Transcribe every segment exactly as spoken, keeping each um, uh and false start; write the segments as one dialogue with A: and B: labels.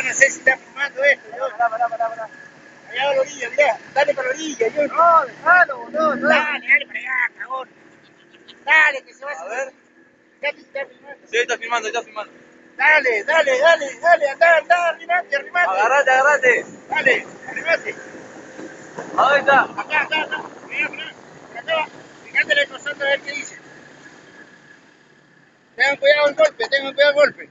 A: no sé si está filmando esto. Yo. Pará, pará, pará, pará. Allá a la orilla, mirá. Dale para la orilla, yo. No, dejalo, boludo. No. Dale, dale para allá, cagón. Dale, que se va a hacer. A ver. Ya te está filmando. Sí, está filmando, está filmando. Dale, dale, dale, dale, andá, andá, arrimate, arrimate. Agarrate, agarrate. Dale, arrimate. ¿A dónde está? Acá, acá, acá. Mirá, mirá. Por acá. Fíjate la cosa a ver qué dice. Tengan cuidado el golpe, tengan cuidado el golpe.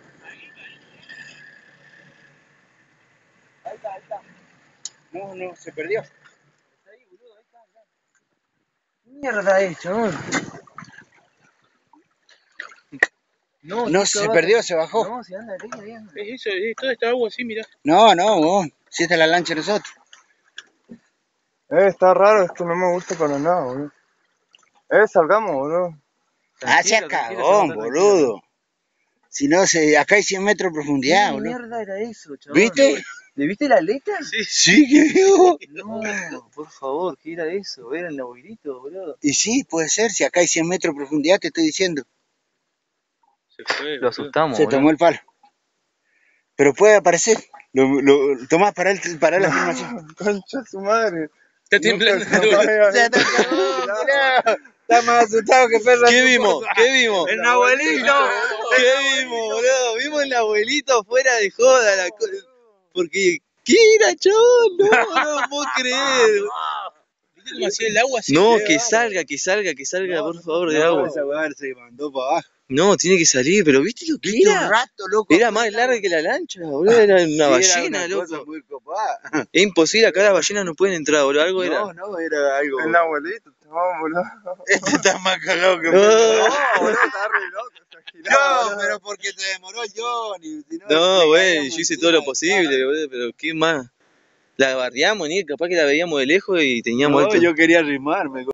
A: Ahí está, ahí está. No, no, se perdió. Está ahí, boludo, ahí está, ahí está. ¿Qué mierda es, chabón? No, no se perdió, se bajó. No, se anda, ahí, ahí anda. Es eso, es toda esta agua así, mirá. No, no, vos. Si esta es la lancha de nosotros.
B: Eh, está raro, esto no me gusta para nada, boludo. Eh, salgamos, boludo.
A: Ah, sea cagón, boludo. Si no, se, acá hay cien metros de profundidad, boludo. ¿Qué mierda era eso, chaval? ¿Viste? ¿Le viste la aleta? Sí, sí, que vio.
C: No, por favor, ¿qué era eso? Era el abuelito, boludo.
A: Y sí, puede ser, si acá hay cien metros de profundidad, te estoy diciendo.
C: Se fue, lo asustamos,
A: Se
C: boludo.
A: tomó el palo. Pero puede aparecer. Lo, lo, Tomás, para el, para la filmación.
B: Concha su madre.
C: Está temblando.
A: Ya está cagón, está más asustado que perro.
C: ¿Qué vimos? ¿Qué vimos?
A: El abuelito.
C: ¿Qué vimos, boludo? Vimos el abuelito fuera de joda. La co... Porque, ¿qué era, chabón? No, no puedo creer. ¿Viste cómo hacía el agua así? No, que salga, que salga, que salga, por favor, de agua.
A: Esa weá se mandó para abajo.
C: No, tiene que salir, pero ¿viste lo que
A: ¿Viste
C: era?
A: un rato, loco?
C: Era más larga que la lancha, boludo. Era una
A: Sí,
C: ballena,
A: era una cosa
C: loco.
A: muy copada.
C: Es imposible, acá las ballenas no pueden entrar, boludo. Algo era.
A: No, no, era algo.
B: El abuelito, vamos, boludo.
A: Este está más cagado que
C: No,
B: boludo, está re loco, está girado.
A: No, pero porque te demoró el Johnny. Si no,
C: no, güey, yo hice todo lo posible, boludo, pero ¿qué más? La barriamos, ni capaz que la veíamos de lejos y teníamos
A: No,
C: esto.
A: yo quería arrimarme.